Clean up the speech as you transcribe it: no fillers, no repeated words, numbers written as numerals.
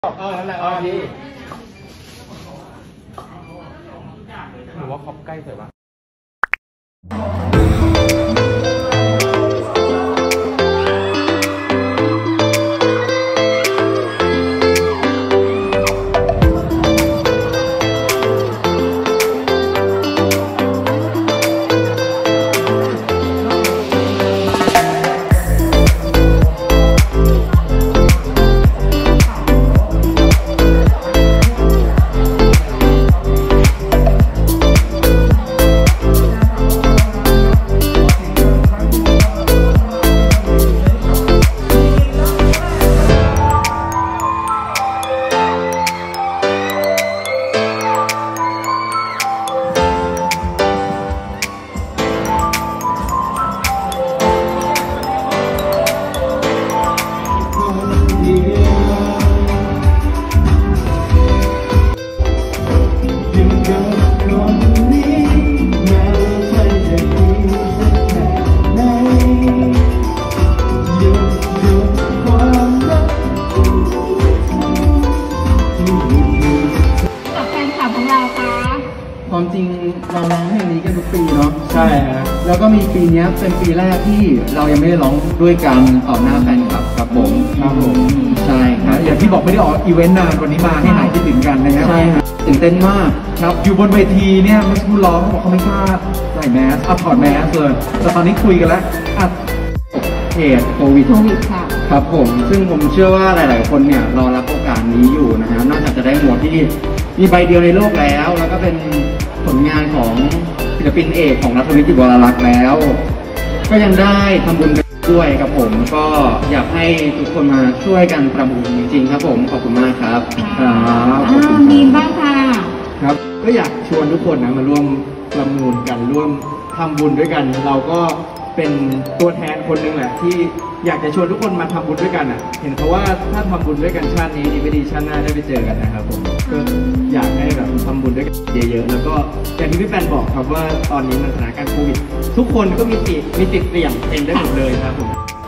นั่นแหละพี่หรือว่าครอบใกล้เสร็จปะความจริงเราร้องเพลงนี้กันทุกปีเนาะใช่ครับแล้วก็มีปีนี้เป็นปีแรกที่เรายังไม่ได้ร้องด้วยกันต่อหน้าแฟนคลับครับผมใช่ครับอย่างที่บอกไม่ได้ออกอีเวนต์นานวันนี้มาให้หายคิดถึงกันนะครับใช่ครับตื่นเต้นมากครับอยู่บนเวทีเนี่ยไม่ใช่ผู้ร้องเขาบอกเขาไม่กล้าใส่แมสถอดแมสเลยแต่ตอนนี้คุยกันแล้วเหตุโควิดค่ะครับผมซึ่งผมเชื่อว่าหลายๆคนเนี่ยรอรับโอกาสนี้อยู่นะฮะนอกจากจะได้หมวดที่มีใบเดียวในโลกแล้วก็เป็นผลงานของศิลปินเอกของรัฐวิทย์จิตวรลักษณ์แล้วก็ยังได้ทำบุญด้วยครับผมก็อยากให้ทุกคนมาช่วยกันประมูลจริงๆครับผมขอบคุณมากครับมีบ้างค่ะครับก็อยากชวนทุกคนนะมาร่วมประมูลกันร่วมทำบุญด้วยกันเราก็เป็นตัวแทนคนหนึ่งแหละที่อยากจะชวนทุกคนมาทำบุญด้วยกันเห็นเขาว่าถ้าทำบุญด้วยกันชาตินี้ดีไม่ดีชาติหน้าได้ไปเจอกันนะครับผมก็อยากให้แบบทำบุญด้วยกันเยอะๆแล้วก็อย่างที่พี่แปนบอกครับว่าตอนนี้มันสถานการณ์โควิดทุกคนก็มีติดเสี่ยงเป็นได้หมดเลยครับผม